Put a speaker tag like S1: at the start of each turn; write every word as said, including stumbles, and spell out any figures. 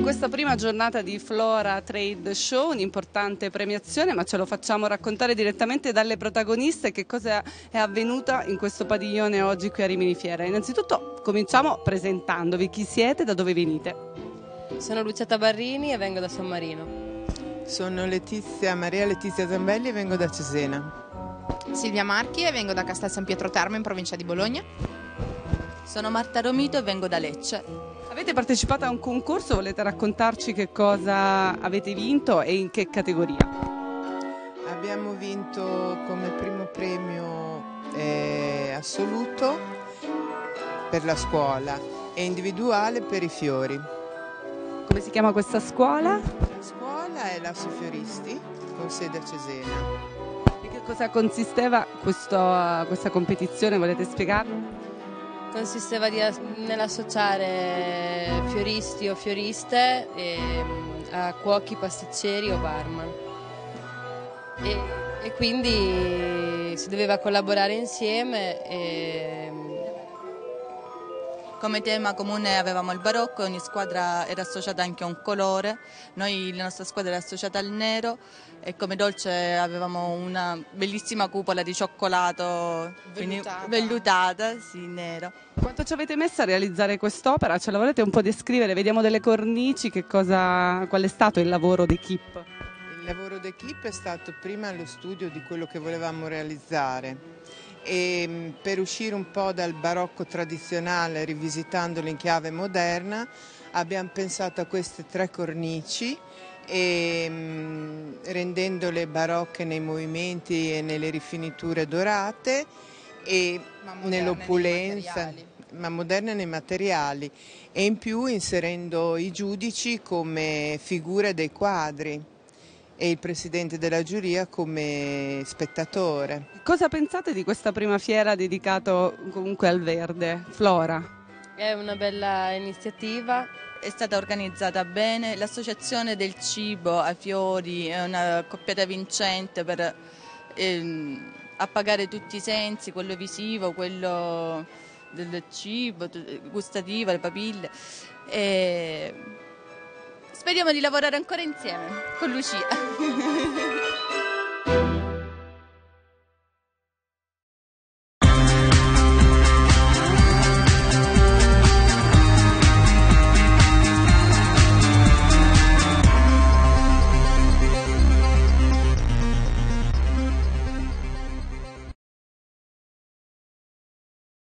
S1: questa prima giornata di Flora Trade Show, un'importante premiazione, ma ce lo facciamo raccontare direttamente dalle protagoniste che cosa è avvenuta in questo padiglione oggi qui a Rimini Fiera. Innanzitutto cominciamo presentandovi: chi siete, da dove venite?
S2: Sono Lucietta Barrini e vengo da San Marino.
S3: Sono Letizia, Maria Letizia Zambelli e vengo da Cesena.
S4: Silvia Marchi e vengo da Castel San Pietro Terme in provincia di Bologna.
S5: Sono Marta Romito e vengo da Lecce.
S1: Avete partecipato a un concorso, volete raccontarci che cosa avete vinto e in che categoria?
S3: Abbiamo vinto come primo premio eh, assoluto per la scuola e individuale per i fiori.
S1: Come si chiama questa scuola?
S3: La scuola è l'Asso Fioristi con sede a Cesena.
S1: E che cosa consisteva questo, questa competizione, volete spiegarlo?
S2: Consisteva di, nell'associare fioristi o fioriste e, a cuochi, pasticceri o barman. E, e quindi si doveva collaborare insieme. E...
S5: Come tema comune avevamo il barocco, ogni squadra era associata anche a un colore. Noi, la nostra squadra era associata al nero e come dolce avevamo una bellissima cupola di cioccolato
S4: Vellutata,
S5: vellutata sì, nero.
S1: Quanto ci avete messo a realizzare quest'opera? Ce la volete un po' descrivere? Vediamo delle cornici, che cosa, qual è stato il lavoro d'equipe?
S3: Il lavoro d'equipe è stato prima lo studio di quello che volevamo realizzare e per uscire un po' dal barocco tradizionale, rivisitandolo in chiave moderna, abbiamo pensato a queste tre cornici e mh, rendendole barocche nei movimenti e nelle rifiniture dorate e nell'opulenza, ma moderne nei materiali, e in più inserendo i giudici come figure dei quadri e il presidente della giuria come spettatore.
S1: Cosa pensate di questa prima fiera dedicata comunque al verde, Flora?
S2: È una bella iniziativa.
S5: È stata organizzata bene, l'associazione del cibo ai fiori è una coppiata vincente per ehm, appagare tutti i sensi, quello visivo, quello del cibo, gustativo, le papille. E speriamo di lavorare ancora insieme con Lucia.